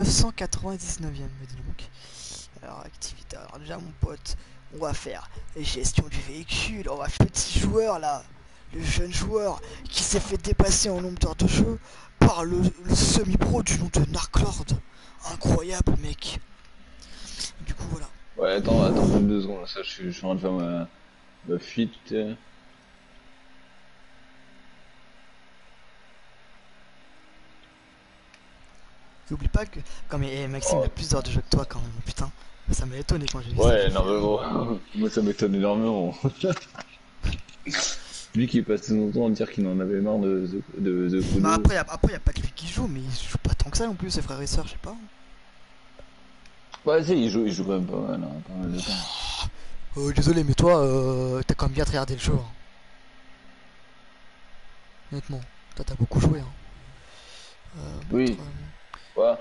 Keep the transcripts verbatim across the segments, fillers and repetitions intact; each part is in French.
cent quatre-vingt-dix-neuvième, me dis donc. Alors, activité. Alors, déjà, mon pote, on va faire gestion du véhicule. On va faire petit joueur là. Le jeune joueur qui s'est fait dépasser en nombre d'heures de jeu par le, le semi-pro du nom de Narclord. Incroyable, mec. Du coup, voilà. Ouais, attends, attends deux secondes, ça, je suis, je suis en train de faire ma, ma fuite. N'oublie pas que. Comme eh, Maxime, il a Oh. plus d'heures de jeu que toi quand même. Putain, ça m'a étonné quand j'ai vu ça. Ouais, non mais bon, moi ça m'étonne énormément. Lui qui passe son temps à dire qu'il en avait marre de The de, de Bah Kudo. après, y a- après, y a pas que lui qui joue, mais il joue pas tant que ça non plus, ses frères et sœurs, je sais pas. Ouais, si, il joue, il joue quand même pas mal, hein, pas mal de temps. Euh, désolé, mais toi, euh, t'as quand même bien regardé le jeu. Hein. Honnêtement, toi t'as beaucoup joué. Hein. Euh, Oui, montre, quoi?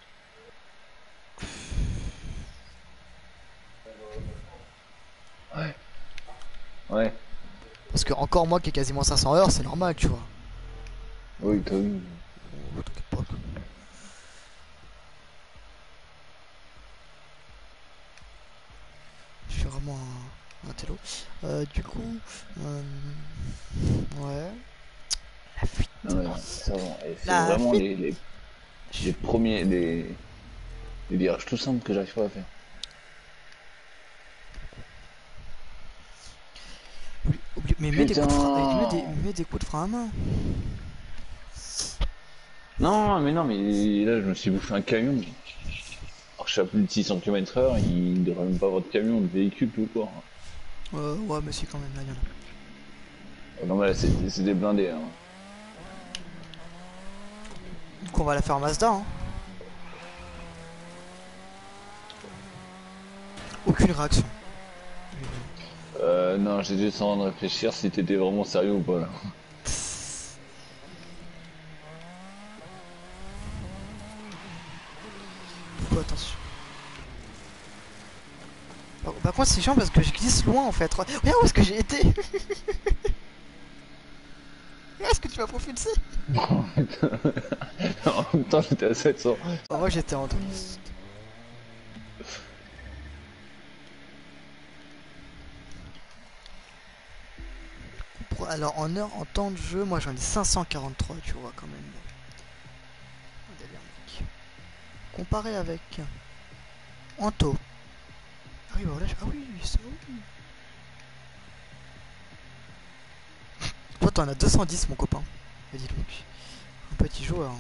Ouais, ouais, Parce que encore moi qui ai quasiment cinq cents heures, c'est normal, tu vois. oui, t'as vu. Oh, t'inquiète pas. Je suis vraiment un, un télo. Euh, du coup, euh, ouais. La fuite. Non mais ça va, et c'est La vraiment fuite. les, les, les premiers, les, les virages tout simples que j'arrive pas à faire. Oublie, oublie, mais mets des coups de frein, eh, mets des, Putain! mets des coups de frein à main. Non, mais non, mais là je me suis bouffé un camion. Alors que je suis à plus de six cents kilomètres heure, il devrait même pas avoir de camion, de véhicule tout court. Euh, ouais, mais si quand même, là, y'en a. Non mais là c'est c'est des blindés. Hein. Donc on va la faire Mazda. Hein. Aucune réaction. Euh, non, j'étais juste en train de réfléchir si t'étais vraiment sérieux ou pas là. Faut attention. Par, par contre, c'est chiant parce que je glisse loin en fait. Regarde où est-ce que j'ai été. Est-ce que tu m'as propulsé? En même temps, j'étais à sept cents. Bah, moi j'étais en twist. Alors en heure, en temps de jeu, moi j'en ai cinq cent quarante-trois, tu vois quand même. Un délire, mec. Comparé avec Anto. Ah oui, bah voilà, je... ah oui, ça oui. Toi t'en as deux cent dix, mon copain. Et dis donc, un petit joueur.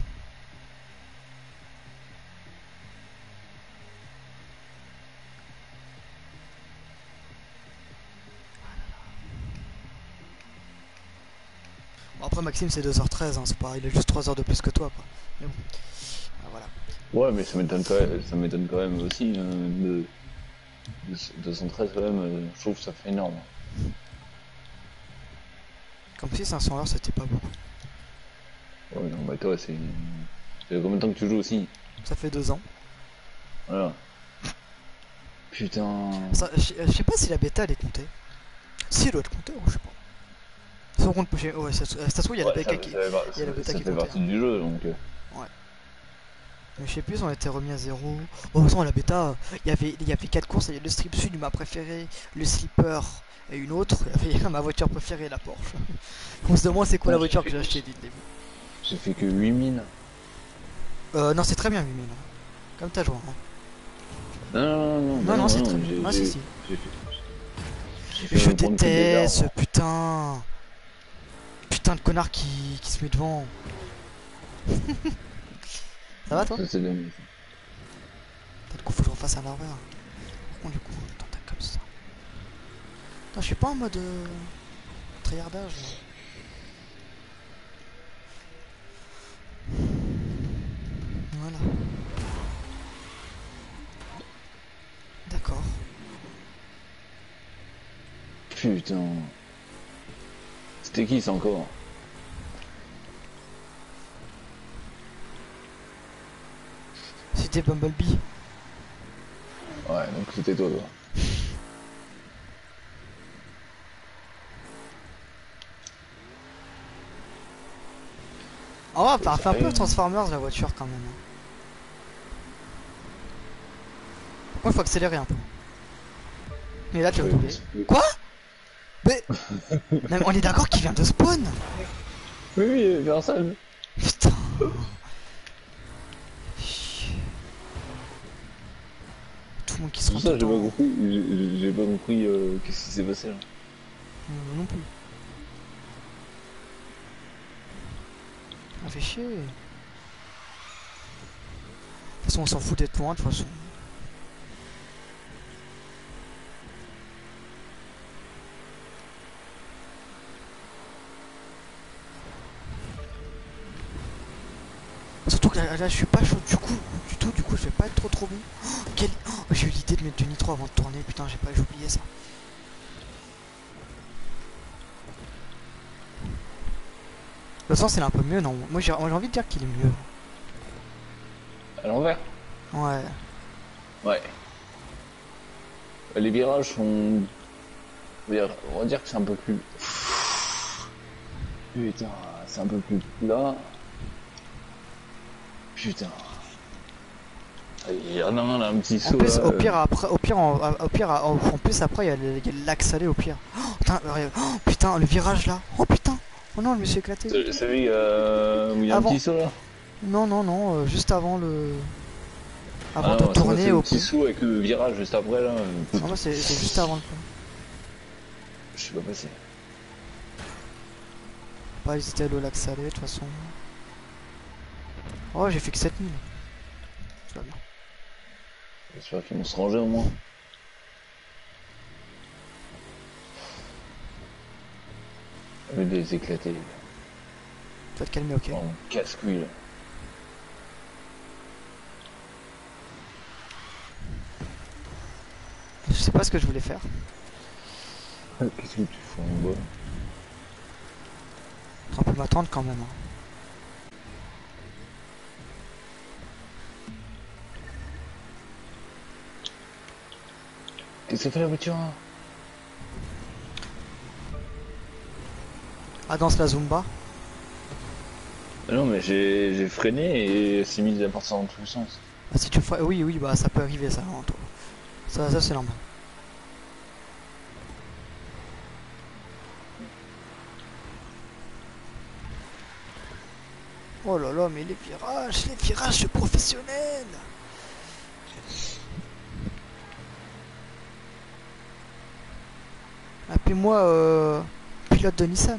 Bon, après Maxime c'est deux heures treize, hein, c'est pas... il a juste trois heures de plus que toi quoi. Mais bon, ah, voilà. Ouais, mais ça m'étonne quand même, ça m'étonne quand même aussi. Euh, de, de deux cent treize quand même, euh, je trouve que ça fait énorme. Comme si cinq cents heures c'était pas beaucoup. Ouais, non, bah toi, c'est. Ça fait combien de temps que tu joues aussi? Ça fait deux ans. Voilà. Putain. Ça, je, je sais pas si la bêta elle est comptée. Si elle doit être comptée, je sais pas. Sans compte, ouais, ça, ça se trouve il y a la Ouais, ça, bêta ça qui, fait, il y a ça la fait- bêta ça qui est fait comptée. partie Hein. du jeu donc. euh. Ouais. Mais je sais plus, on a été remis à zéro. Bon, de toute façon, la bêta, il y avait, il y avait quatre courses, il y avait le strip sud, ma préférée, le slipper et une autre. Il y avait ma voiture préférée, la Porsche. On se demande c'est quoi Putain, la j'ai voiture que fait, j'ai achetée, dites-vous. j'ai fait que huit mille. Euh, non, c'est très bien, huit mille. Comme t'as joué. Hein. Non, non, non, bah Non, non, non, bah c'est très non, bien. j'ai Ah, si, j'ai- si. j'ai fait, j'ai fait Je me prendre que des déteste ce arbres. putain. Putain de connard qui, qui se met devant. Ça va, toi? Ça, c'est bien. Du coup, faut que je refasse un larveur. Par contre, du coup, attends, t'as comme ça. Attends, je suis pas en mode euh, tryhardage. Voilà. D'accord. Putain. C'était qui ça encore? C'était Bumblebee. Ouais, donc c'était toi, toi. Oh, C'est ça fait un peu sérieux, hein. Transformers la voiture quand même. Moi, faut accélérer un peu. Mais là, tu vas Ouais, doubler. oui. Quoi? Mais... non, mais on est d'accord qu'il vient de spawn. Oui, oui, personne. Putain. Tout le monde qui se C'est rend pour ça que j'ai pas dedans. compris. J'ai j'ai pas compris euh, qu'est-ce qui s'est passé là. Euh, non plus. On fait chier. De toute façon, on s'en fout d'être loin, de toute façon. Surtout que là, là, je suis pas chaud du coup, du tout, du coup je vais pas être trop trop bon. Oh, quel... oh, j'ai eu l'idée de mettre du nitro avant de tourner, putain j'ai pas j'ai oublié ça. Le sens il est un peu mieux non? Moi j'ai envie de dire qu'il est mieux. À l'envers. Ouais. Ouais. Les virages sont... On va dire, on va dire que c'est un peu plus... Putain, c'est un peu plus là. Putain. Il y en a un là, un petit En saut plus là. au euh. pire après au pire en, au pire en, en plus après il y, a le- il y a le lac salé au pire. Oh, putain, euh, oh, putain le virage là. Oh putain. Oh non je me suis éclaté. C'est celui euh, où il y a un Avant. petit saut là. Non non non euh, juste avant le. Avant Ah de non, c'est moi, c'est tourner le au petit pire. saut avec le virage juste après là. Non moi c'est c'est juste avant le. Je suis pas passé. Pas hésiter à aller au lac salé de toute façon. Oh j'ai fait que sept mille. Ça va bien. J'espère qu'ils vont se ranger au moins. Au lieu de les éclater. Tu vas te calmer, ok. En casse-couille là. Je sais pas ce que je voulais faire. Qu'est-ce que tu fais en bas? On peut m'attendre quand même. Hein. Qu'est-ce que fait la voiture hein? Ah, danse la Zumba. Ah non mais j'ai j'ai freiné et c'est mis à partir dans tous les sens. Ah, si tu fais... Oui, oui, bah ça peut arriver ça. Hein, toi. Ça, ça c'est normal. Oh là là, mais les virages, les virages de professionnels. Appelez-moi euh, pilote de Nissan.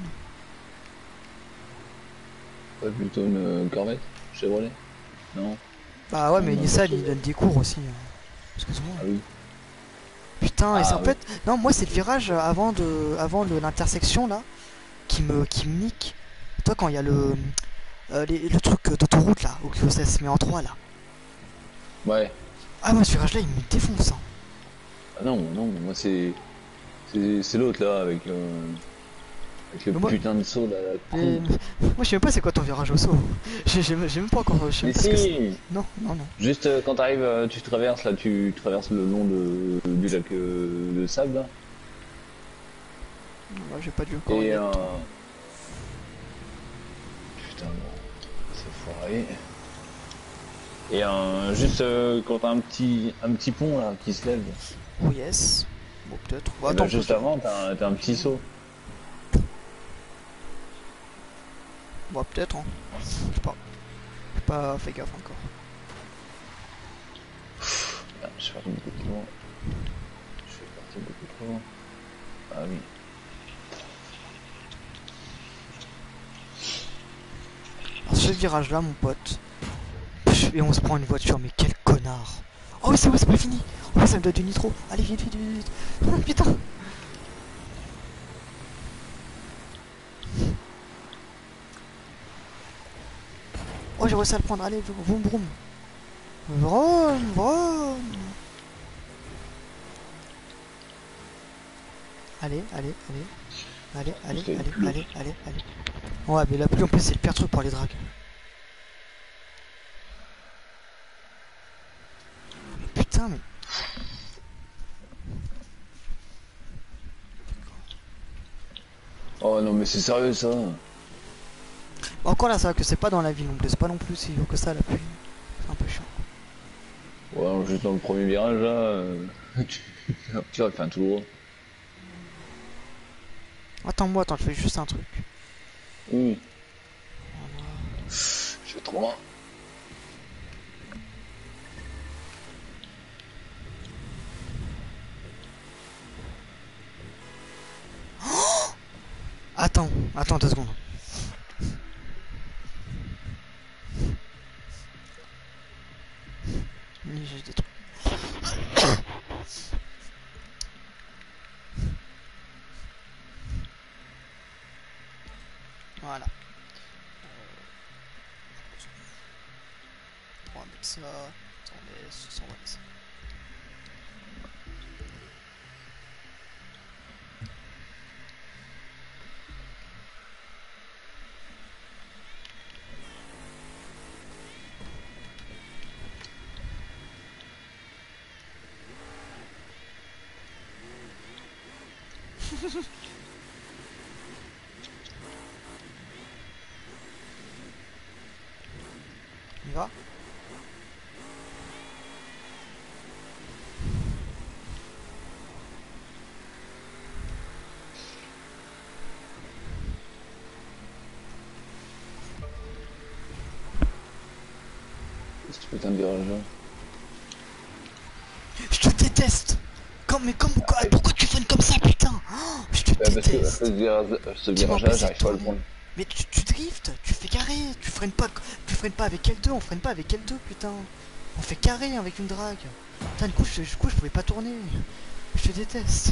Pas plutôt une euh, Corvette Chevrolet? Non. Bah ouais, Non, mais non, Nissan pas il donne des cours aussi. hein. Excuse-moi. Ah oui. Putain, et c'est Ah en oui. fait... Non, moi c'est le virage avant de avant de l'intersection là qui me, qui me nique. Toi quand il y a le... Euh, les- le truc d'autoroute là, où que ça se met en trois là. Ouais. Ah moi ce virage là il me défonce. Hein. Ah non, non, moi c'est... C'est c'est l'autre là avec le... Avec le Mais moi- putain de saut là, la Et... con. Moi je sais même pas c'est quoi ton virage au saut. J'ai j'ai- j'ai même pas encore... Je sais Mais même pas ce que c'est. si. Non, non, non. Juste euh, quand t'arrives, euh, tu traverses là, tu traverses le long de, du lac euh, de sable là. Ouais, j'ai pas dû encore y Et être. euh... Putain bon, c'est foiré. Et euh, juste euh, quand t'as un petit un petit pont là qui se lève, Oh yes. Bon peut-être. Bon, et attends, ben, juste peut- avant t'as un, t'as un petit saut. Bon peut-être hein. Je sais pas. J'ai pas fait gaffe encore. Ah, je suis parti beaucoup trop loin. Je suis parti beaucoup trop loin. Ah oui. Alors ce virage là mon pote. Pff, et on se prend une voiture, mais quel connard. Oh oui c'est bon, c'est pas fini. Oh ça me donne du nitro. Allez vite, vite, vite, vite. Oh, putain. Oh j'ai réussi à le prendre. Allez, vroom vroom. Vroom vroom. Allez, allez, allez. Allez, allez, Parce qu'il y a allez, plus. allez, allez, allez. Ouais, mais la pluie en plus c'est le pire truc pour les dragues. Mais putain, mais. Oh non mais c'est sérieux ça. Encore là, ça va que c'est pas dans la ville non plus. C'est pas non plus si haut que ça la pluie. C'est un peu chiant. Ouais, juste dans le premier virage là, euh, tu, tu vas faire un tout droit. Attends-moi, attends, je fais juste un truc. Oui, Voilà. je vais trop loin. Attends, attends deux secondes. J'ai des trucs. Voilà. On va mettre ça. Attendez, ça, on va mettre ça. On y va? Qu'est-ce que tu peux t'en virage là? Je te déteste! Comme, mais comme, pourquoi, pourquoi tu freines comme ça, putain? Oh, je te Bah, parce que déteste! ce virage, ce Tu virage là, m'empêches de j'arrive pas à le tourner. prendre. Mais tu, tu driftes, tu fais carré, tu freines pas, tu freines pas avec L deux, on freine pas avec L deux, putain. On fait carré avec une drague. Putain, du coup, je, du coup, je pouvais pas tourner. Je te déteste.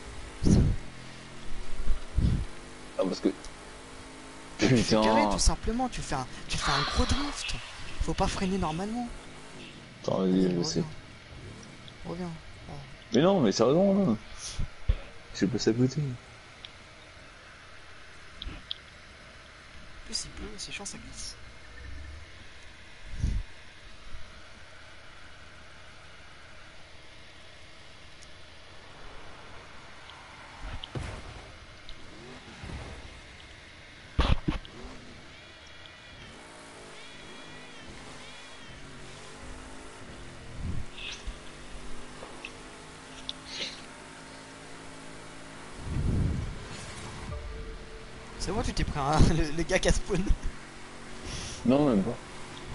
Ah, parce que. Tu fais carré, tout Putain. simplement, tu fais un, tu fais un gros drift. Faut pas freiner normalement. Attends, vas-y, Vas-y, je sais. reviens. Reviens. Oh. Mais non, mais sérieusement là. Je passe à côté. En plus, il pleut, c'est chiant, ça glisse. C'est bon, tu t'es pris un, le, le gars qui a spawn. Non, même pas.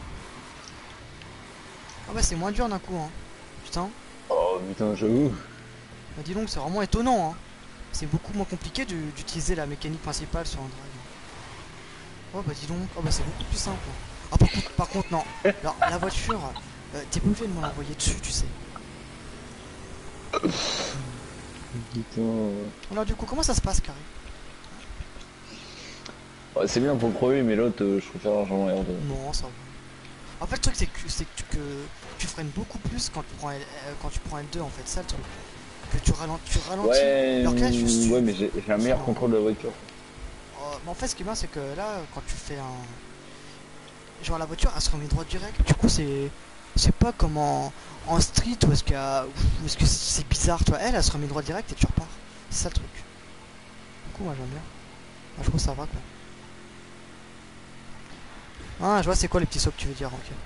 Ah bah, c'est moins dur d'un coup, hein. Putain. Oh putain, j'avoue. Bah, dis donc, c'est vraiment étonnant, hein. C'est beaucoup moins compliqué de- d'utiliser la mécanique principale sur un drive. Oh bah dis donc, oh bah c'est beaucoup plus simple. Ah par contre, par contre non. Alors la voiture, euh, t'es pas obligé de me l'envoyer dessus, tu sais. Putain. Alors du coup, comment ça se passe, carré? Ouais, c'est bien pour le premier, mais l'autre, euh, je préfère largement R deux. Non, ça va. En fait, le truc c'est que, c'est que, tu- que tu freines beaucoup plus quand tu prends L, euh, quand tu prends L deux en fait, ça le truc. Que tu, ralent- tu ralentis. Ouais, Alors que là, juste tu... ouais, mais j'ai j'ai un meilleur Non. contrôle de la voiture. Oh, mais en fait, ce qui est bien, c'est que là, quand tu fais un... Genre la voiture, elle se remet droite direct. Du coup, c'est... C'est pas comme en, en street où est-ce qu'il y a... où est-ce que c'est bizarre, toi. Elle, elle se remet droite direct et tu repars. C'est ça le truc. Du coup, moi j'aime bien. Moi, je trouve ça va quoi. Ah, je vois c'est quoi les petits sauts que tu veux dire, ok.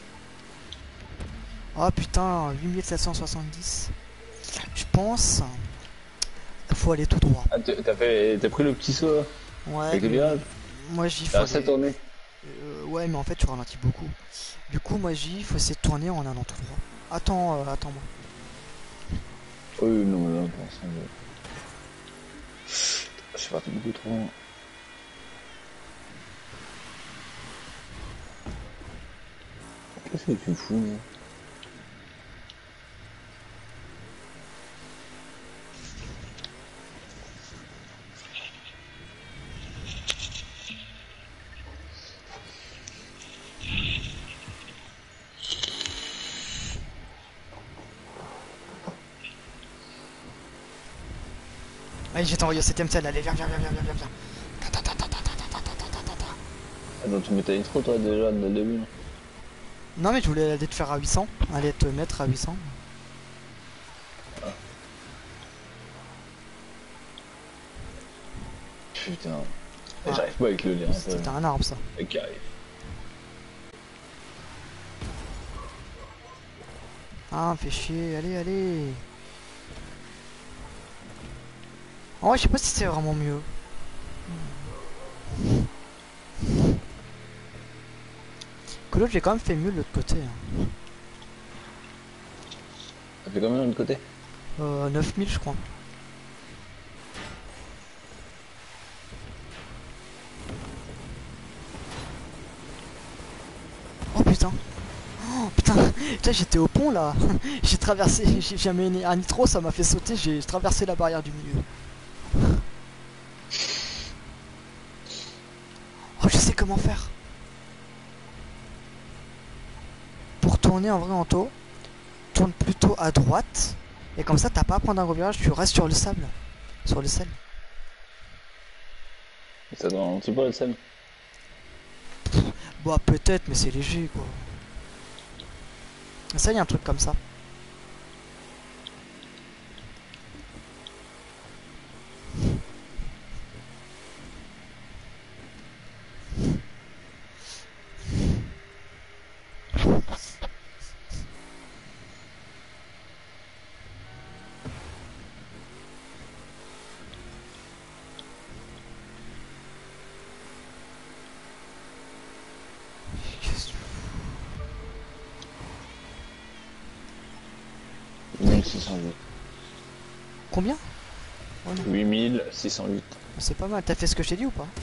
Oh putain, huit mille sept cent soixante-dix. Je pense... Faut aller tout droit. Ah, t'as fait, t'as pris le petit saut là, Ouais, avec les mais virages? moi j'y faut T'as assez aller... tourné. Euh, ouais, mais en fait tu ralentis beaucoup. Du coup, moi j'y faut essayer de tourner en allant tout droit. Attends, euh, attends-moi. Oui, non, mais là, pour l'instant, je... je suis parti beaucoup trop loin. Qu'est-ce que tu me fous, là? Allez, je vais t'envoyer au septième ciel, allez, viens, viens, viens, viens, viens, viens. Ta, ta, ta, ta, ta, ta, ta, ta, ta, ta, ta. Attends, tu m'étais trop toi déjà dès le début. Là. Non, mais je voulais aller te faire à huit cents. Aller te mettre à huit cents. Ah. Putain. Ah. J'arrive pas avec le lien. C'était un arbre, ça. Mec qui arrive. Ah, me fait chier, allez, allez. En vrai, je sais pas si c'est vraiment mieux. Que l'autre, j'ai quand même fait mieux de l'autre côté. Hein. Ça fait combien de l'autre côté? Euh, neuf mille, je crois. Oh putain. Oh putain, putain j'étais au pont là. J'ai traversé, j'ai jamais mis un nitro, ça m'a fait sauter, j'ai traversé la barrière du milieu. Oh, je sais comment faire. Pour tourner en vrai en taux, tourne plutôt à droite. Et comme ça, t'as pas à prendre un gros virage, tu restes sur le sable. Sur le sel. Ça doit un petit peu le sel. Bah peut-être, mais c'est léger quoi. Ça, y a un truc comme ça. mille six cent huit. Combien? huit mille six cent huit. C'est pas mal, t'as fait ce que je t'ai dit ou pas?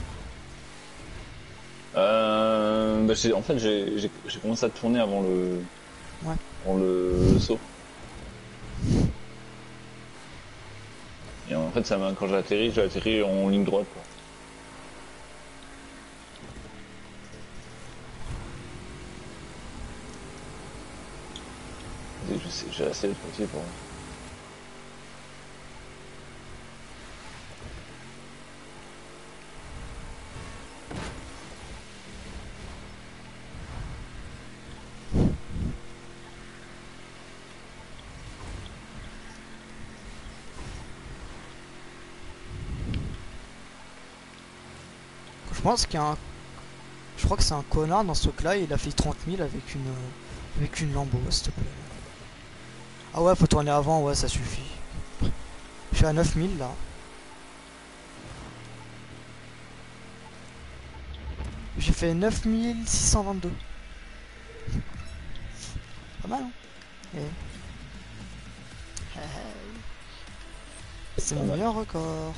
Euh, bah, en fait, j'ai commencé à tourner avant le, ouais. avant le, le saut. Et en fait, ça quand j'ai atterri, j'ai atterri en ligne droite. Quoi. J'ai assez de petit pour. Je pense qu'il y a un... Je crois que c'est un connard dans ce truc-là, il a fait trente mille avec une... avec une Lambo, s'il te plaît. Ah ouais, faut tourner avant, ouais, ça suffit. Je suis à neuf mille là. J'ai fait neuf mille six cent vingt-deux. Pas mal, hein? Et... C'est mon meilleur record.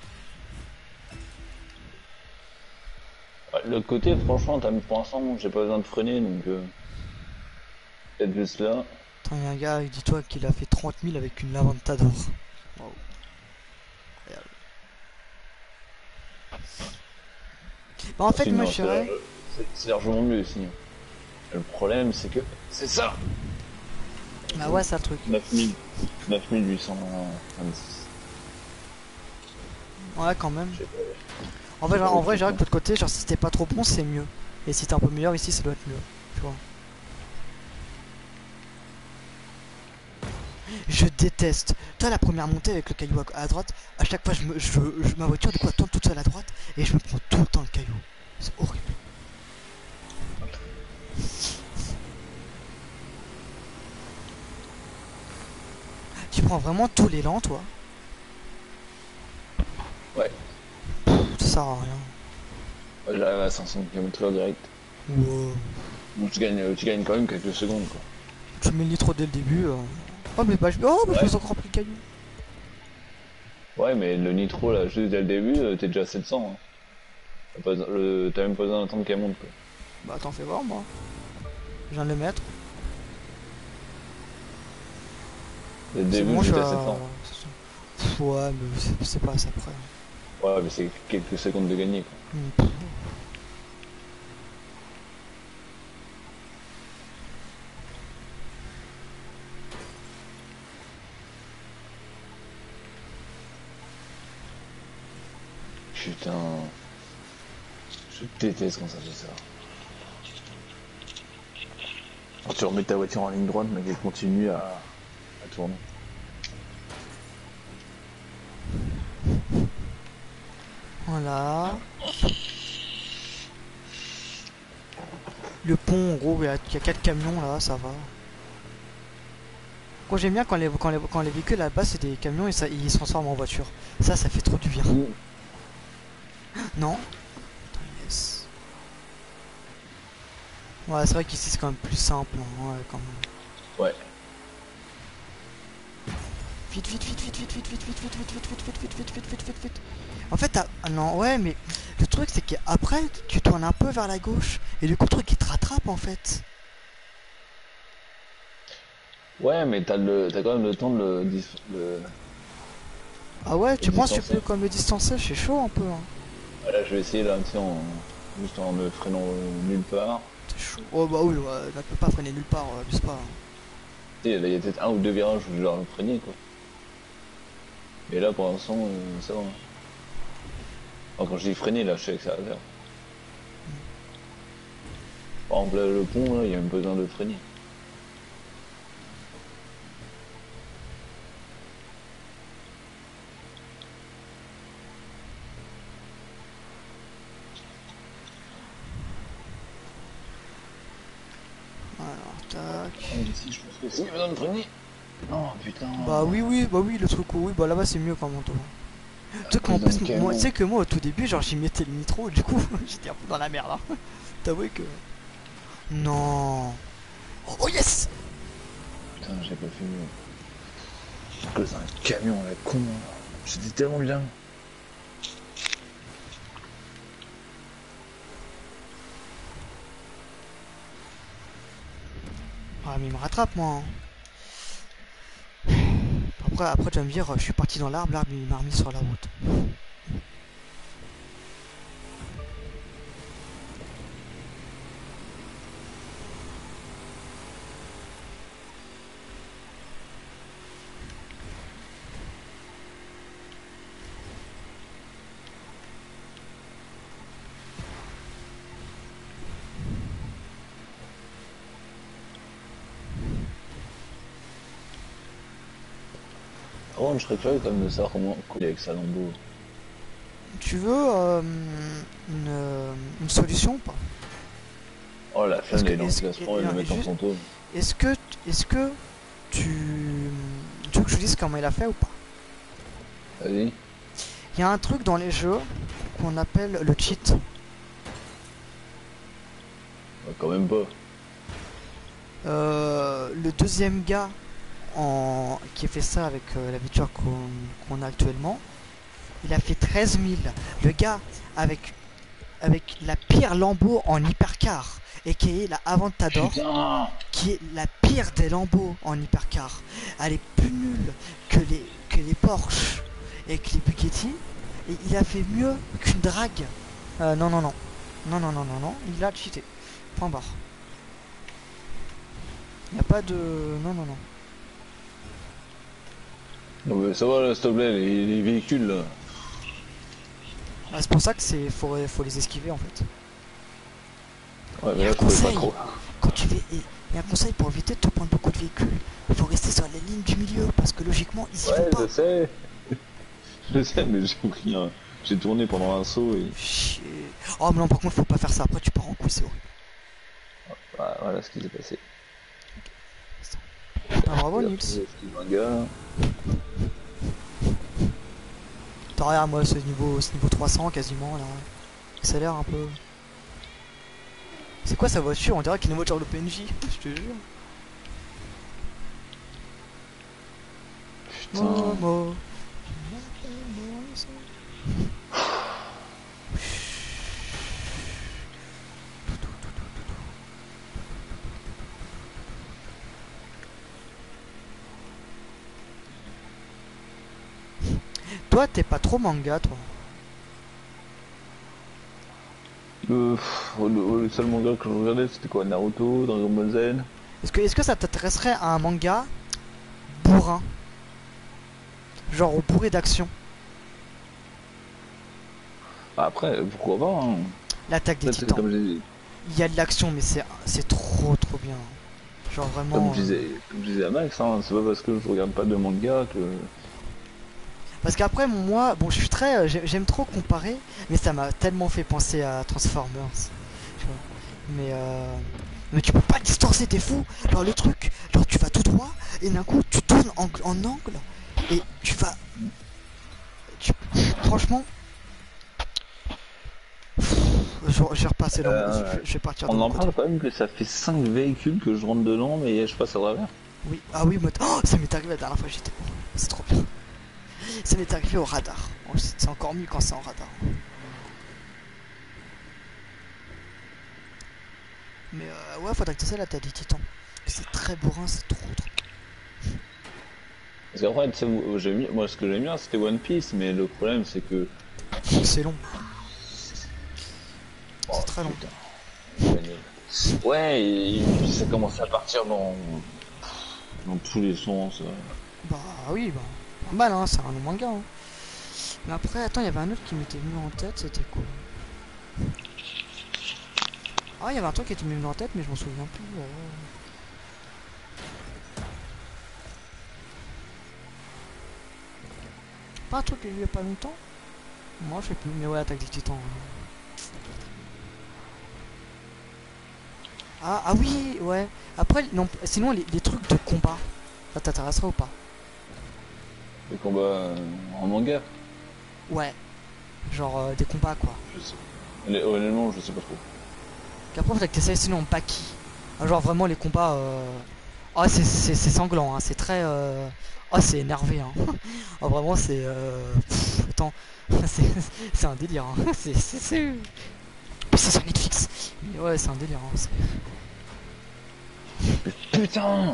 Ouais, l'autre côté, franchement, pour l'instant, j'ai pas besoin de freiner, donc... Euh... Peut-être juste là. Attends, y'a un gars, dis-toi qu'il a fait trente mille avec une Laventador. Wow. Bah en fait, moi je dirais... C'est largement mieux aussi. Le problème, c'est que... C'est ça. Bah ouais, c'est le truc. neuf mille huit cent vingt-six. Ouais, quand même. En vrai, en vrai, je dirais que de l'autre côté, genre si t'es pas trop bon, c'est mieux. Et si t'es un peu meilleur ici, ça doit être mieux. Tu vois. Je déteste. Toi, la première montée avec le caillou à droite, à chaque fois, je me, je, je, ma voiture, du coup, elle tourne toute seule à droite et je me prends tout le temps le caillou. C'est horrible. Tu prends vraiment tout l'élan, toi? Ouais. Ça sert à rien. J'arrive à cinq cents kilomètres heure direct. Wow. Donc tu gagnes, tu gagnes quand même quelques secondes, quoi. Tu mets le nitro dès le début. Euh... Oh, mais bah, je, oh, bah, ouais. Je me suis encore pris le caillou. Ouais, mais le nitro, là, juste dès le début, t'es déjà à sept cents. Hein. T'as même pas besoin d'attendre qu'elle monte, quoi. Bah, attends, fais voir, moi. Je viens de le mettre. Dès le début, bon, j'étais à sept cents. Pff, ouais, mais c'est pas ça près. Ouais, mais c'est quelques secondes de gagner, quoi. Mmh. Putain. Je déteste quand ça fait ça. Quand tu remets ta voiture en ligne droite, mais qu'elle continue à, à tourner. Voilà. Le pont, en gros, il y a quatre camions là, ça va. Moi j'aime bien quand les, quand, les, quand les véhicules là-bas c'est des camions et ça, ils se transforment en voiture. Ça, ça fait trop du bien. Mmh. Non? Attends, yes. Ouais, c'est vrai qu'ici c'est quand même plus simple. Hein, ouais, quand même. Ouais. Vite, vite, vite, vite, vite, vite, vite, vite, vite, vite, vite, vite, vite, vite, vite, vite, vite, vite, vite. En fait, t'as... Ah non, ouais, mais le truc c'est qu'après tu tournes un peu vers la gauche et du coup le truc il te rattrape en fait. Ouais, mais t'as le, t'as quand même le temps de le, dis- le, Ah ouais, le tu penses que tu distancer. peux comme le distancer? C'est chaud un peu. Hein. Voilà, je vais essayer là, tu sais, en, juste en ne freinant euh, nulle part. C'est chaud. Oh bah oui, ouais, là, tu peux pas freiner nulle part, euh, abuse pas. Hein. Tu sais, là, il y a peut-être un ou deux virages où je dois freiner, quoi. Et là, pour l'instant, euh, ça va. Enfin, quand je dis freiner, là, je sais que ça va faire. Par exemple, là, le pont, là, il y a même pas besoin de freiner. Alors, tac. Ah, ici, je pense que si, il y a besoin de freiner. Non, putain. Bah oui, oui, bah oui, le truc, oui, bah là-bas c'est mieux quand même. Tu sais À qu'en cause d'un plus, moi, camion. tu sais que moi au tout début, genre j'y mettais le nitro, du coup j'étais un peu dans la merde. Hein. T'avoues que. Non. Oh, oh yes! Putain, j'ai pas fait mieux. À cause d'un camion, la con. J'étais tellement bien. Ah, mais il me rattrape moi. Hein. Après, après tu vas me dire, je suis parti dans l'arbre, l'arbre il m'a remis sur la route. Par contre, je serais curieux quand même de savoir comment couler avec sa lambeau. Tu veux euh, une, euh, une solution ou pas? Oh la Est-ce flemme que, d'aller dans le est-ce, classement et et- de le et- mettre en juste- fantôme. est-ce que, est-ce que tu, tu veux que je te dise comment il a fait ou pas? Vas-y. Il y a un truc dans les jeux qu'on appelle le cheat. Bah, quand même pas. Euh, le deuxième gars en... qui a fait ça avec euh, la voiture qu'on qu'on a actuellement, il a fait treize mille. Le gars avec, avec la pire Lambo en hypercar, et qui est la Aventador, Putain. qui est la pire des Lambo en hypercar. Elle est plus nulle que les, que les Porsche et que les Bugatti. Et il a fait mieux qu'une drague. Euh, non, non, non. Non, non, non, non, non. Il a cheaté. Point barre. Il n'y a pas de... Non, non, non. Non mais ça va là, s'il te plaît, les, les véhicules là. Ah, c'est pour ça que c'est faut, faut les esquiver en fait. Ouais Il y mais a là un je pouvais pas conseil. trop. Quand tu vais... Il y a un conseil pour éviter de te prendre beaucoup de véhicules. Il faut rester sur les lignes du milieu parce que logiquement ils y vont Ouais pas. je sais. Je sais mais j'ai pris un... J'ai tourné pendant un saut et... Chier. Oh mais non, par contre faut pas faire ça, après tu pars en couille, c'est horrible. Bah, voilà ce qui s'est passé. Ah, bravo J'ai Nils. retrouvé ce petit manga. T'as regarde moi ce niveau, ce niveau trois cents quasiment là. Accélère un peu. C'est quoi sa voiture? On dirait qu'il y a une voiture de P N J, je te jure. Putain. Momo. Toi t'es pas trop manga toi. Le... pff, le... le seul manga que je regardais c'était quoi? Naruto, Dragon Ball Z. Est-ce que, est-ce que ça t'intéresserait à un manga bourrin? Genre au bourré d'action. Ah, après, pourquoi pas hein. L'attaque des Peut-être c'est titans. comme j'ai Il y a de l'action mais c'est c'est trop trop bien. Genre vraiment... comme je euh, disais, comme je disais à Max, hein, c'est pas parce que je regarde pas de manga que... Parce qu'après moi, bon je suis très... euh, j'ai- J'aime trop comparer, mais ça m'a tellement fait penser à Transformers. Tu vois. Mais euh... Mais tu peux pas te distancer, t'es fou. Genre le truc, genre tu vas tout droit, et d'un coup tu tournes en, en angle et tu vas. Tu... Franchement, je, je vais repasser dans mon... Euh, je, je vais partir de on mon en côté. parle quand même que ça fait cinq véhicules que je rentre dedans, mais je passe à travers. Oui, ah oui, moi, oh, ça m'est arrivé la dernière fois que j'étais. C'est trop bien. Ça m'est arrivé au radar. C'est encore mieux quand c'est en radar. Mais euh, ouais, faudrait que tu essaies la tête du titan. C'est très bourrin, c'est trop trop. Parce qu'après, tu sais, j'aime bien- moi ce que j'aime bien c'était One Piece, mais le problème c'est que. C'est long. Oh C'est très long. putain, génial. Ouais, et, et puis ça commence à partir dans. dans tous les sens. euh. Bah oui, bah. Pas mal, hein, c'est un long manga. Hein. Mais après, attends, il y avait un autre qui m'était venu en tête, c'était quoi? Ah, il y avait un truc qui était venu en tête, mais je m'en souviens plus. euh. Pas un truc que j'ai vu il y a pas longtemps? Moi, je sais plus, mais ouais, Attaque des Titans. hein. Ah, ah oui, ouais. Après, non, sinon, les, les trucs de combat, ça t'intéresserait ou pas? Les combats euh, en manga. Ouais. Genre euh, des combats, quoi. Je sais. Les- Honnêtement, je sais pas trop. Qu'après, faudrait que t'essayes sinon en Baki. Ah, genre vraiment les combats. Euh... Ah, c'est c'est- c'est sanglant, hein. C'est très. Euh... Ah, c'est énervé, hein. Ah, vraiment, c'est. Euh... pff, attends, c'est c'est un délire. Hein. C'est c'est c'est. Puis c'est sur Netflix. Mais ouais, c'est un délire. Hein. c'est- Putain.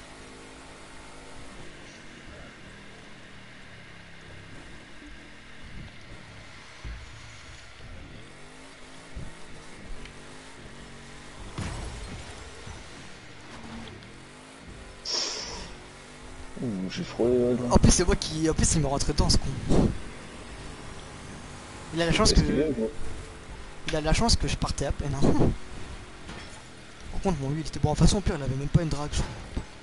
Ouh, j'ai frôlé là. En plus, c'est moi qui. En plus, il me rentre dedans, ce con. Il a la chance que. Est-ce qu'il est, gros Il a de la chance que je partais à peine. Hein. Par contre, bon, lui, il était bon. De toute façon, au pire, il avait même pas une drague, je crois.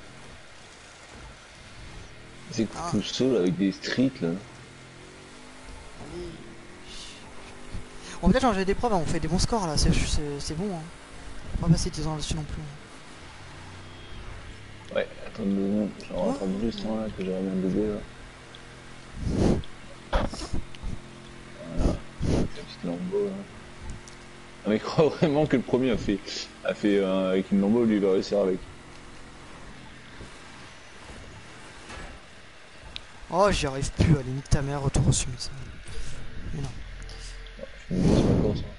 C'est Ah. tout seul avec des streets là. Allez. Bon, peut-être changer d'épreuve, hein, on fait des bons scores là, c'est c'est- c'est bon. Hein. Faut pas passer dix ans là-dessus non plus. Hein. Ouais, attends deux secondes, je rattrape juste un là que j'aurais bien doublé là. Voilà, la petite lambeau là. Ah mais crois vraiment que le premier a fait, a fait euh, avec une lambeau, lui il va réussir avec. Oh, j'y arrive plus, à la limite ta mère, retour au summit. ça. Mais non. Je me dis c'est ma course. Hein.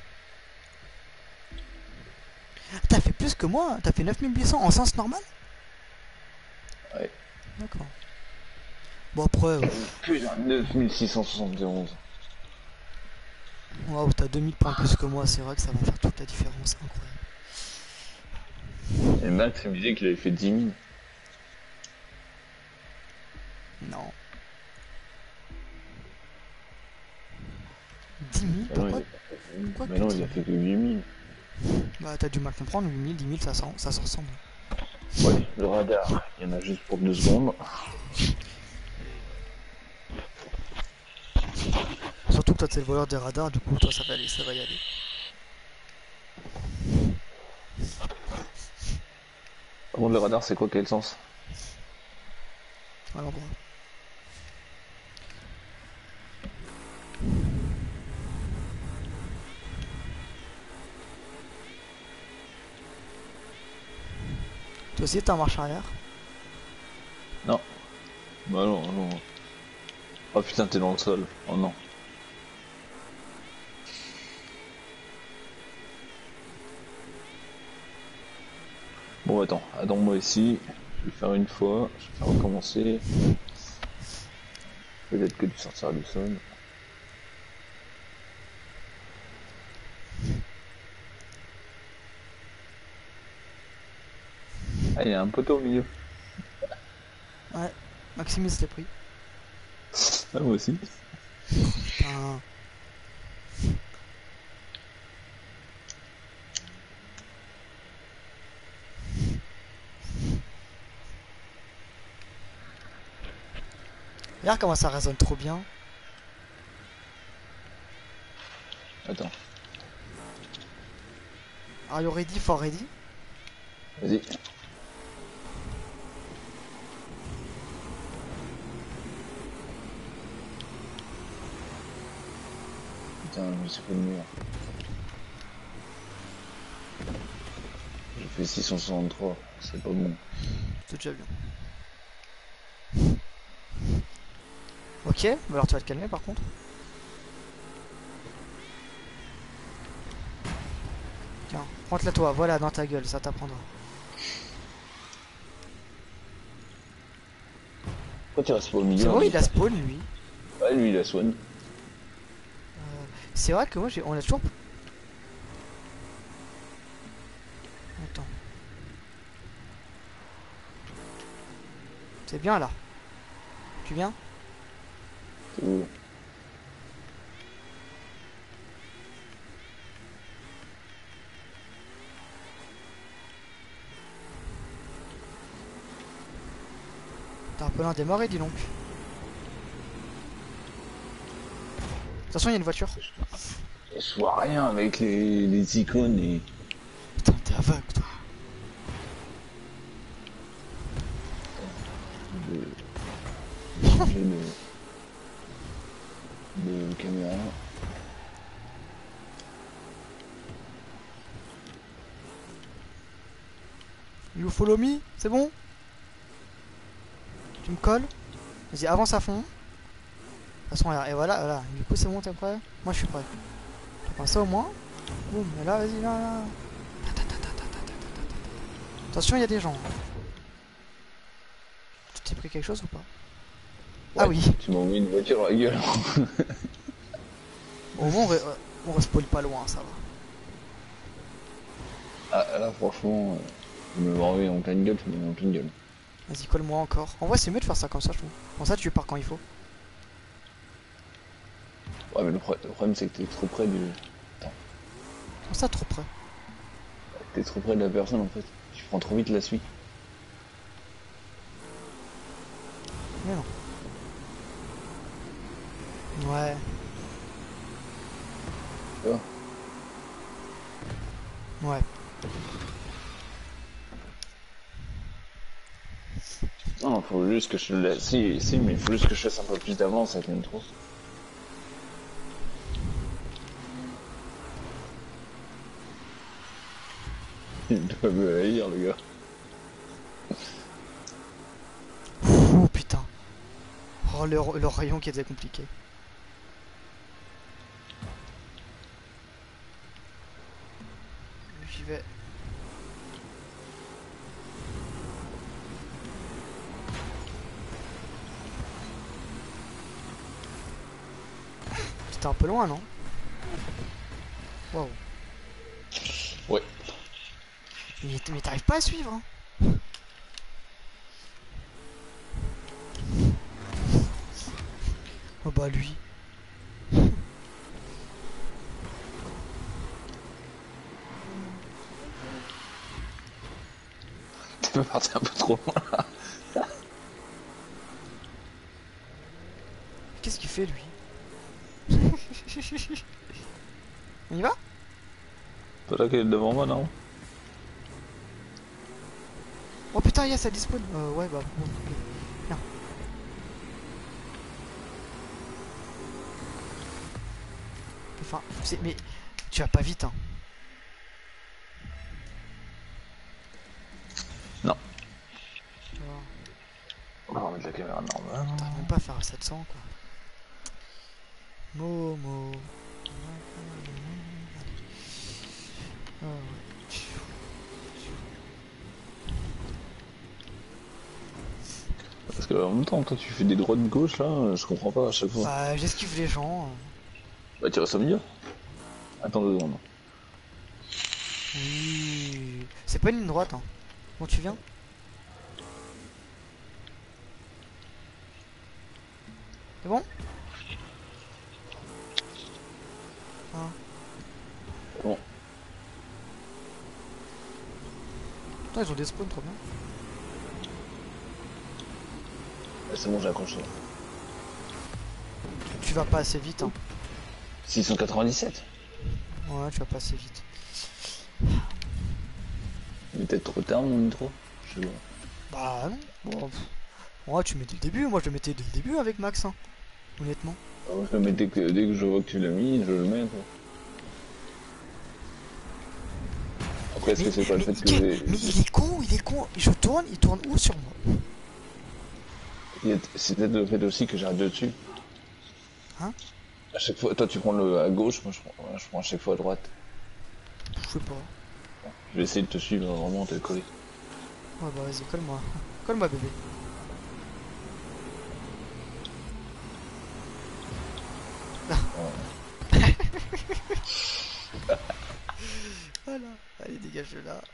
T'as fait plus que moi, t'as fait neuf mille huit cents en sens normal? Ouais. D'accord. Bon, après, euh, Putain, neuf mille six cent soixante et onze. waouh, t'as deux mille points plus que moi, c'est vrai que ça va faire toute la différence, incroyable. Et Max il me disait qu'il avait fait dix mille. Non. dix mille, Mais non, pourquoi? il a, Pourquoi mais que non, dix il a mille? fait que huit mille. Bah, t'as dû mal comprendre, huit mille, dix mille, ça, s'en- ça se ressemble. Ouais, le radar, il y en a juste pour deux secondes. Surtout que toi, t'es le voleur des radars, du coup, toi, ça va aller, ça va y aller. Par contre, le radar, c'est quoi, quel sens? À l'endroit. Toi aussi, t'es en marche arrière? Non. Bah non, non. Oh putain, t'es dans le sol. Oh non. Bon, attends, attends-moi ici. Je vais faire une fois. Je vais faire recommencer. Peut-être que tu sortiras du sol. Ah, il y a un poteau au milieu. Ouais, Maximus l'a pris. Ah, moi aussi. Putain. Regarde comment ça résonne trop bien. Attends, Are you ready for ready? vas-y. putain, je me suis fait le mur. J'ai fait six cent soixante-trois, c'est pas bon. C'est déjà bien. Ok, bah alors tu vas te calmer par contre. Tiens, prends-la toi, voilà, dans ta gueule, ça t'apprendra. Pourquoi tu restes pour le milieu? C'est bon, hein, il a spawn lui. Ouais, lui il a soigne. Euh, c'est vrai que moi j'ai. On a toujours. Attends. C'est bien là. Tu viens? C'est où? T'es un peu loin des morts et dis donc. Attention, il y a une voiture. Je vois rien avec les, les icônes et... Putain, t'es aveugle toi. de changer de, de caméra. You follow me? C'est bon? Tu me colles? Vas-y, avance à fond. De toute façon, et voilà, voilà. Du coup, c'est bon, t'es prêt? Moi, je suis prêt. Tu prends ça au moins? Boum, et là, vas-y, là, là. Attention, il y a des gens. Tu t'es pris quelque chose ou pas? Ouais, Ah oui. Tu m'as envoyé une voiture dans la gueule. Au moins, on, re on respawn pas loin, ça va. Ah là, franchement, je me envoyé en pleine gueule, tu me mets en pleine gueule. Vas-y, colle-moi encore. En vrai, c'est mieux de faire ça comme ça, je trouve. Comme ça, tu pars quand il faut. Ouais, mais le, pro le problème, c'est que t'es trop près du... Comme ça, trop près. T'es trop près de la personne, en fait. Tu prends trop vite la suite. Mais non. Ouais. Tu vois? Ouais. Non, faut juste que je le laisse. Si, si, mais il faut juste que je fasse un peu plus d'avance, ça t'aime trop. Il doit me haïr, le gars. Ouh, putain. Oh, le, le rayon qui était compliqué. J'y vais. C'était un peu loin, non? Waouh. Ouais. Mais, mais t'arrives pas à suivre, hein? Oh bah lui. Tu peux partir un peu trop loin, là. Qu'est-ce qu'il fait, lui? On y va? Pas là qu'elle est devant moi, non? Oh putain, yes, ça despawn. Euh, ouais, bah, bon, ok. Viens. Enfin, c'est... Mais... Tu vas pas vite, hein. Non. Oh. On va remettre la caméra normale. T'arrives même pas à faire sept cents, quoi. Momo. Oh, ouais. Parce qu'en même temps, toi tu fais des droites gauche là, je comprends pas à chaque fois. Bah, j'esquive les gens. Bah tu restes au milieu. Attends deux secondes. Oui. C'est pas une ligne droite, hein. Bon, tu viens? C'est bon? Hein. Bon. Attends, ils ont des spawns, trop bien. C'est bon, j'ai accroché. Tu vas pas assez vite, hein. six cent quatre-vingt-dix-sept. Ouais, tu vas pas assez vite. Il est peut-être trop tard mon intro. Je sais pas. Bah non. Bon, pff. Ouais, tu mets dès le début. Moi, je le mettais dès le début avec Max. Hein. honnêtement. Alors, je le mets dès que, dès que je vois que tu l'as mis, je le mets. Quoi. Après, est-ce Mais, que c'est pas le mais, fait que quel- j'ai. mais il est con, il est con. Je tourne, il tourne où sur moi? il y a- C'est peut-être le fait aussi que j'arrête dessus. Hein? À chaque fois, toi tu prends le à gauche, moi je prends, ouais, je prends à chaque fois à droite. Je sais pas. Je vais essayer de te suivre vraiment, t'es collé. Ouais bah vas-y, colle-moi. Colle-moi bébé. Voilà. Allez, dégage de là.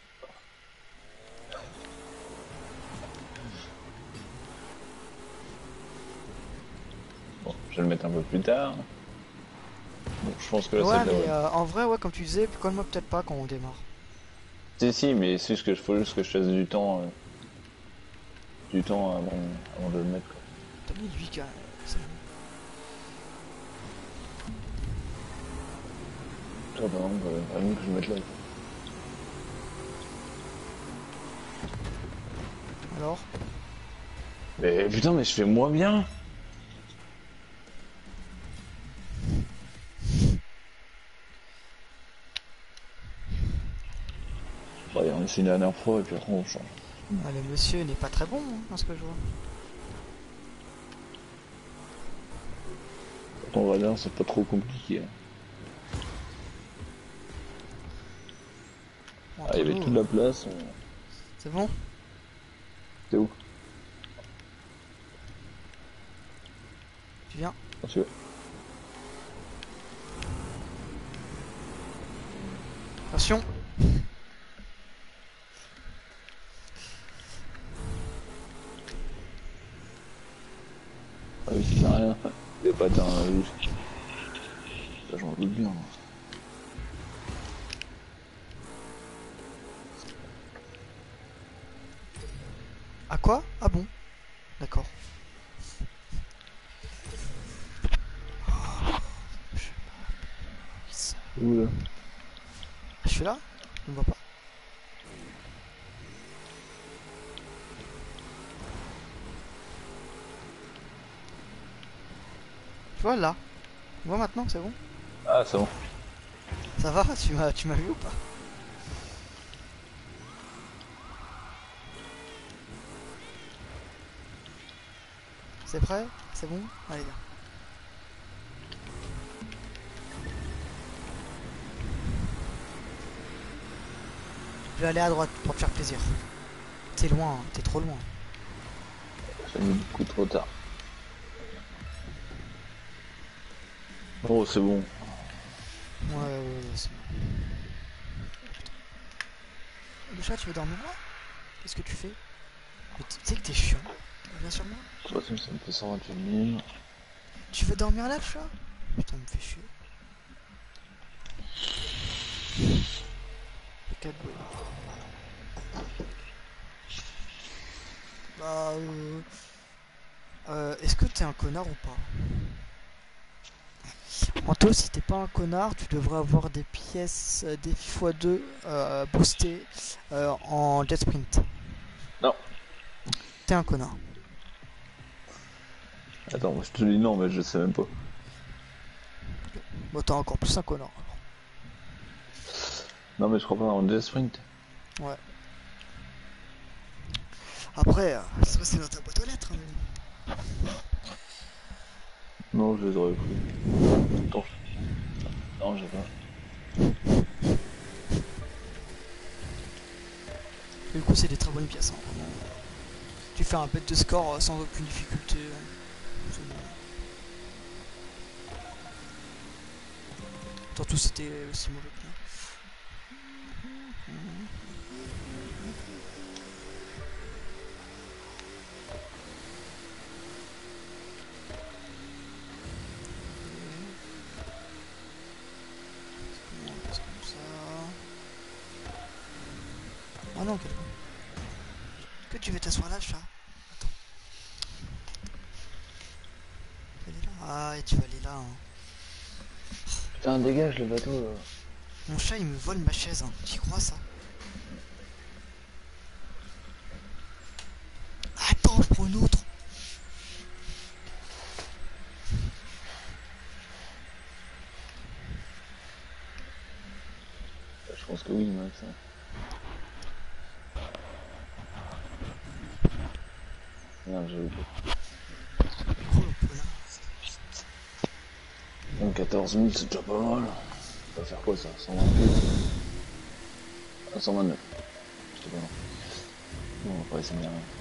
Bon, je vais le mettre un peu plus tard. Bon, je pense que là ça Ouais, devrait. mais euh, en vrai, ouais, comme tu disais, colle-moi peut-être pas quand on démarre. Si, si, mais c'est juste que je faut juste que je fasse du temps, euh, du temps avant, avant de le mettre. Quoi. T'as mis huit K, c'est bon. Toi, par exemple, euh, vraiment que je le mette là. Quoi. Alors? Mais putain, mais je fais moins bien. Bon, allez, on essaie une dernière fois et puis après on change. Ah, le monsieur n'est pas très bon, hein, dans ce que je vois. Ton radar, c'est pas trop compliqué. Hein. Bon, Ah, il y entre avait nous, toute euh, la place. On... c'est bon? C'est où? Tu viens? Quand tu veux. Attention! Ah oui, ça sert à rien. Des patins rouges. Ça, j'en doute bien. Ah quoi? Ah bon? D'accord. Où là? Je suis là? Tu me vois pas? Tu vois là? Tu vois maintenant, c'est bon? Ah, c'est bon. Ça va? Tu m'as tu m'as vu ou pas? C'est prêt? C'est bon? Allez, viens. Je vais aller à droite pour te faire plaisir. T'es loin, hein, t'es trop loin. J'ai mis beaucoup trop tard. Oh, c'est bon. Ouais, ouais, ouais, c'est bon. Le chat, tu veux dormir là? Qu'est-ce que tu fais? Mais tu sais que t'es chiant. Viens sur moi. De toute façon, ça me fait cent vingt-huit mille. Tu veux dormir là, le chat? Putain, il me fait chier. Le quatre bruit. Bah, euh... euh Est-ce que t'es un connard ou pas? Anto, si t'es pas un connard, tu devrais avoir des pièces euh, défi fois deux euh, boostées euh, en jet sprint. Non. T'es un connard. Attends, moi je te dis non, mais je sais même pas. Bon, t'es encore plus un connard. Non, mais je crois pas en Death Sprint. Ouais. Après, euh, ça c'est dans ta boîte aux lettres. Hein, mais... Non, je les aurais pris. Attends. Non, j'ai pas. Du coup, c'est des très bonnes pièces. Hein, vraiment. Tu fais un bête de score euh, sans aucune difficulté. Euh, c'est bon. Surtout, c'était aussi mauvais que moi. On passe comme ça. Oh non, quel con. Que tu veux t'asseoir là, chat? Attends. Tu vas aller là? Ah, et tu vas aller là. Hein. Putain, dégage le bateau là. Mon chat, il me vole ma chaise. Hein. Tu crois ça? Attends, je prends une autre. pense que oui, Max. Hein. Merde, j'ai loupé. Donc quatorze mille, c'est déjà pas mal. Ça va faire quoi ça? cent vingt-huit? Ah, cent vingt-neuf. J'étais pas loin. Bon, on va pas essayer de rien.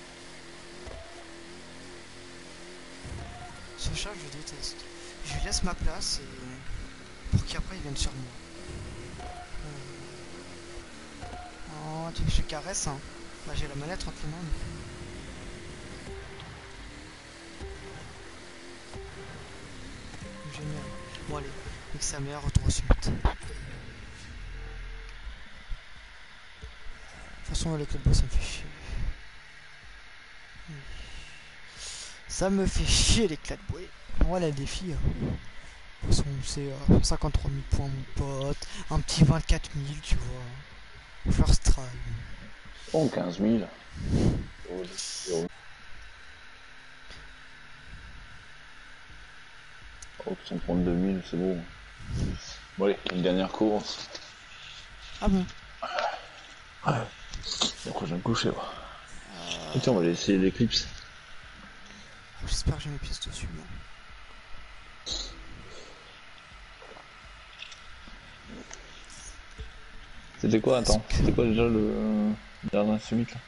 Ce chat, je déteste. Je lui laisse ma place et pour qu'après il vienne sur moi. Euh... Oh, tu veux que je caresse hein. Bah j'ai la manette entre les mains. Mais... Génial. Bon allez, avec sa mère, retour au summit. De toute façon avec le boss ça me fait chier. Ça me fait chier les clats de bois. Voilà le défi. Hein. De toute façon c'est euh, cinquante-trois mille points mon pote. Un petit vingt-quatre mille tu vois. First try. Oh, quinze mille. Oh, cent trente-deux mille, c'est bon. Bon allez, une dernière course. Ah bon? Ouais. Et après je vais me coucher. Ouais. Euh... Tiens, on va essayer l'Eclipse. J'espère que j'ai mes pièces dessus. Moi. C'était quoi, attends? C'était quoi déjà le dernier summit là?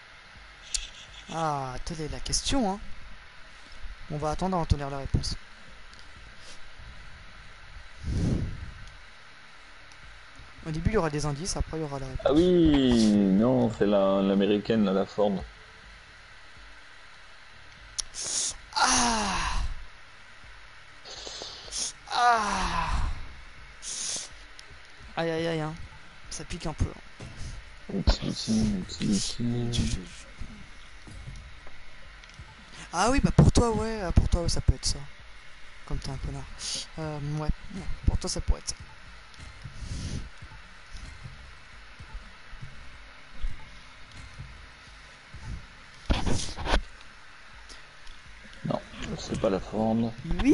Ah, telle est la question, hein. On va attendre avant de tenir la réponse. Au début, il y aura des indices, après, il y aura la réponse. Ah oui, non, c'est l'américaine, la, la Ford. Ah Ah Aïe aïe aïe, hein. Ça pique un peu. Hein. Ah oui, bah pour toi, ouais, pour toi, ouais, ça peut être ça. Comme t'es un connard. Euh, ouais, ouais, pour toi, ça pourrait être ça. Non, c'est pas la Ford. Oui.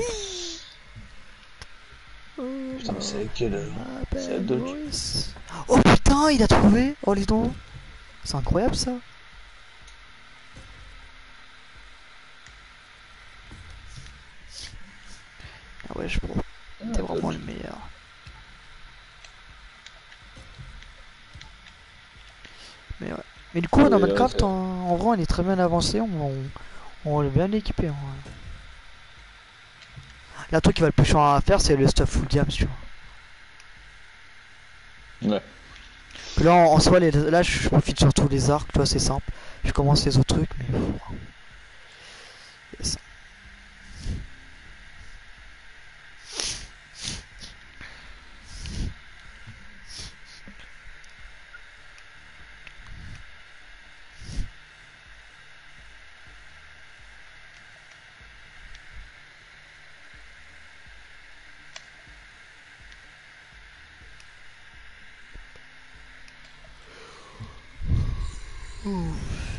Putain, mais c'est laquelle? C'est la Dodge. Oh putain, il a trouvé. Oh les dons. C'est incroyable ça. Ah ouais, je crois. T'es ah, vraiment Dodge. Le meilleur. Mais ouais. Mais du coup, oui, dans Minecraft, ouais, en, en vrai, on est très bien avancé. On, on, on est bien équipé. En vrai. Là, le truc qui va le plus chiant à faire, c'est le stuff full diams, tu vois. Ouais. Que là, en, en soi, les, là, je, je profite surtout des arcs, tu vois, c'est simple. Je commence les autres trucs, mais. Yes. Ouh.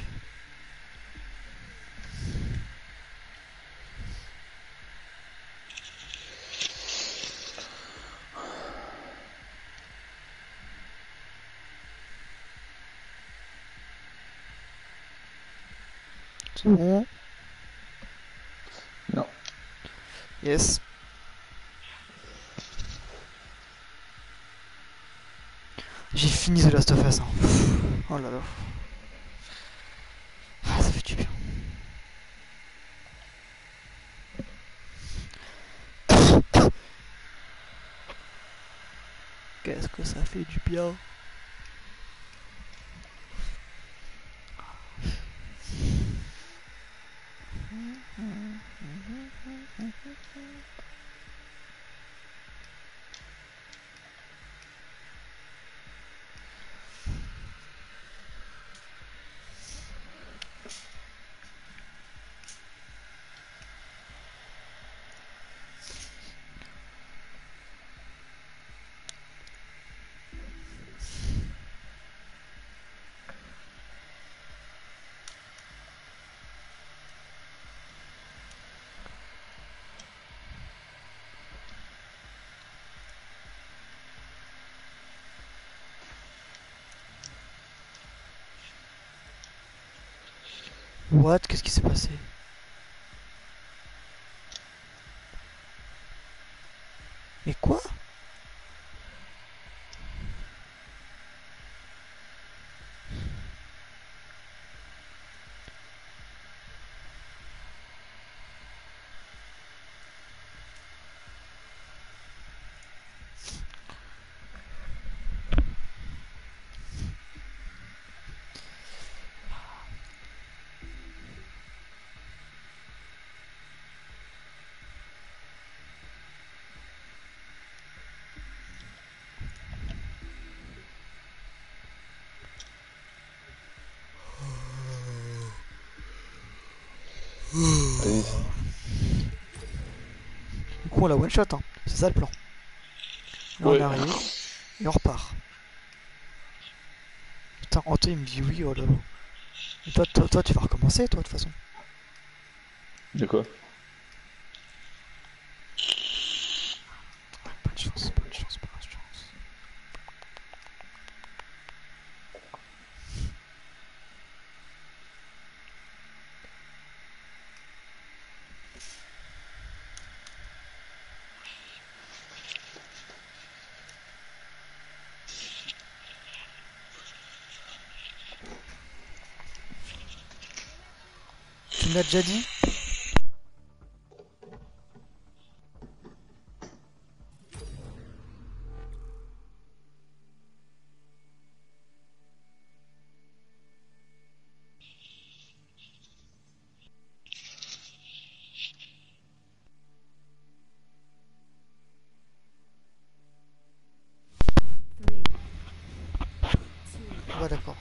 C'est bon? Non. Yes. J'ai fini The Last of Us. Hein. Oh là là. Ah, ça fait du bien. Qu'est-ce que ça fait du bien. What? Qu'est-ce qui s'est passé? Mais quoi? Vas-y. Du coup, on la one shot, hein. C'est ça le plan. Là, Ouais. on arrive et on repart. Putain, Anto il me dit oui, oh là là. Et toi, toi, toi, tu vas recommencer, toi, de toute façon. De quoi? Pas de chance, pas de chance, pas de chance. Tu me l'as déjà dit? Ouais, d'accord.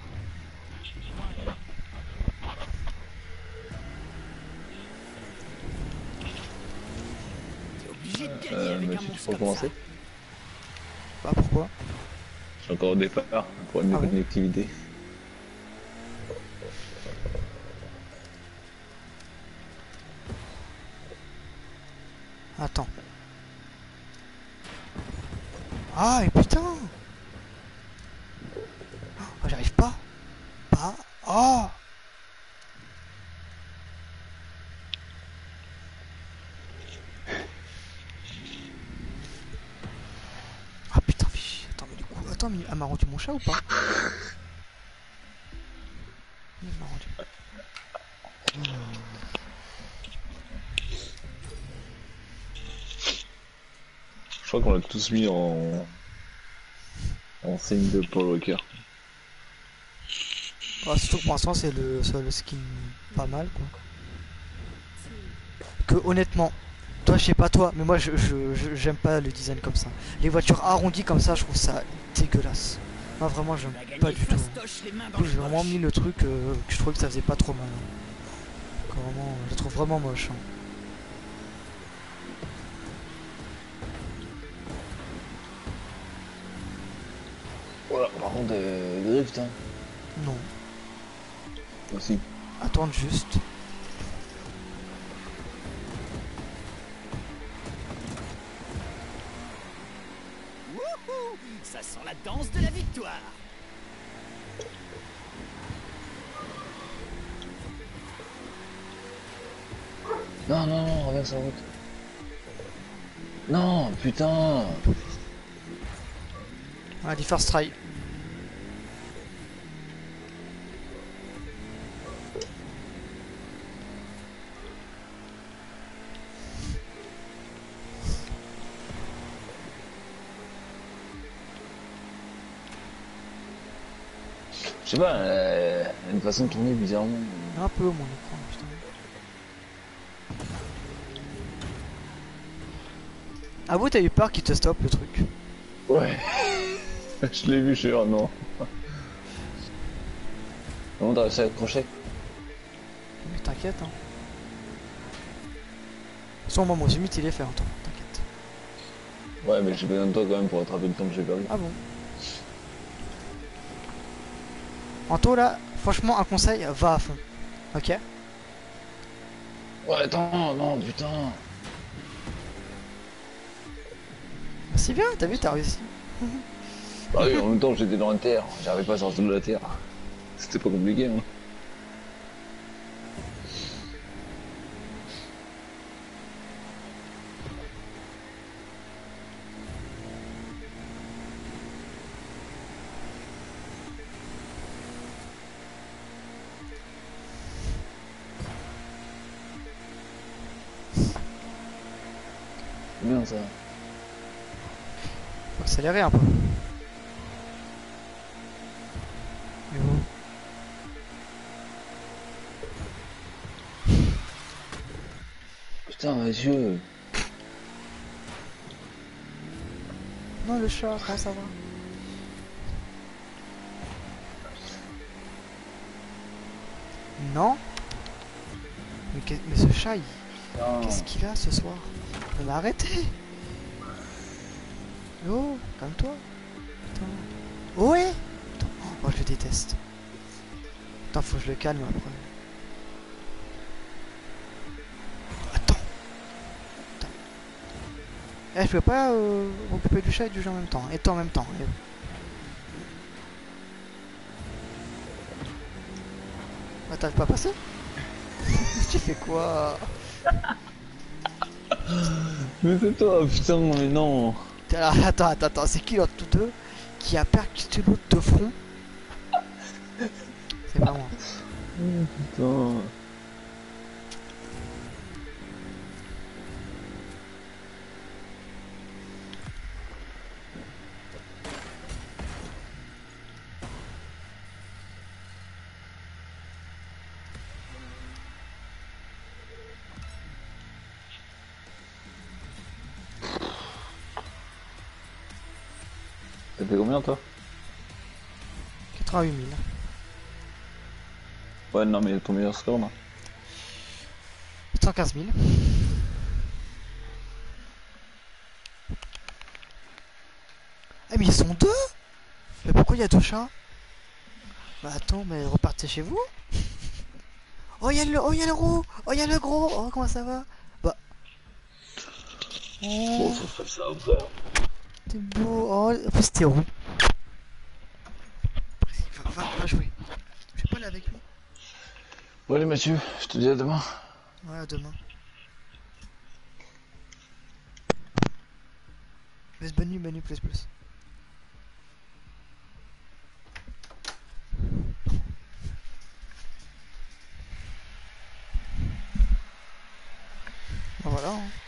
Euh, mais si tu peux recommencer? Bah, pourquoi? Je suis encore au départ pour une Ah bon? connectivité. Attends. Ah, et putain! Oh, j'arrive pas. Pas. Oh! Ah putain, mais attends, mais du coup, attends, mais elle m'a rendu mon chat ou pas? Elle m'a rendu. Je crois qu'on l'a tous mis en, en signe de Paul Walker. Ah, surtout que pour l'instant, c'est le seul skin pas mal, quoi. Que honnêtement, toi, je sais pas toi, mais moi, je je- je- j'aime pas le design comme ça. Les voitures arrondies comme ça, je trouve ça dégueulasse. Moi, vraiment, j'aime pas du tout. Du coup, j'ai vraiment mis le truc euh, que je trouvais que ça faisait pas trop mal. Donc, vraiment, je le trouve vraiment moche. Hein. Voilà, par contre, euh, drift, hein. Non, Aussi. attends juste. Wouhou, ça sent la danse de la victoire. Non, non, non, reviens sur la route. Non, putain. Allez, first try. Je sais pas, euh, une façon de tourner bizarrement. Un peu mon écran, putain. Ah vous, t'as eu peur qu'il te stoppe le truc? Ouais. Je l'ai vu, je suis oh non. Comment t'as réussi à accrocher? Mais t'inquiète, hein. Son moment, j'ai mis il est fait, attends, t'inquiète. Ouais, mais j'ai besoin de toi quand même pour rattraper le temps que j'ai perdu. Ah bon? Anto là, franchement, un conseil, va à fond. Ok? Ouais, attends, non, putain. Bah, c'est bien, t'as vu, t'as réussi. Bah oui, en même temps, j'étais dans la terre, j'arrivais pas à sortir de la terre. C'était pas compliqué, hein. C'est bien ça. Faut accélérer un peu. Et où? Putain, mes yeux. Non, le chat, comment ça va? Non? Mais, qu'est- mais ce chat, il... Non. qu'est-ce qu'il a ce soir? On va arrêter! Oh, calme-toi! Putain. Oh, ouais! Attends. Oh, je le déteste. Attends, faut que je le calme après. Attends! Attends. Eh, je peux pas euh, m'occuper du chat et du jeu en même temps. Et toi en même temps. Et... Ah, t'arrives pas à passer? Tu fais quoi? Mais c'est toi, putain, mais non. Alors, attends, attends, attends, c'est qui l'autre tous deux qui a percuté l'autre de front? C'est pas moi. Putain. Ça fait combien toi? quatre-vingt-huit mille. Ouais, non, mais ton meilleur score, non? cent quinze mille. Ah, mais ils sont deux? Mais pourquoi il y a deux chats? Bah attends, mais repartez chez vous. Oh, il y a le, oh, il y a le gros. Oh, il y a le gros. Oh, comment ça va? Bah. Bon, Oh, ça ferait ça après. t'es beau. Oh, en plus, t'es roux. Va, va, va jouer. Je vais pas aller avec lui. Bon, allez, Mathieu, je te dis à demain. Ouais, à demain. Laisse bonne nuit, bonne nuit, plus plus. Bon, voilà. Hein.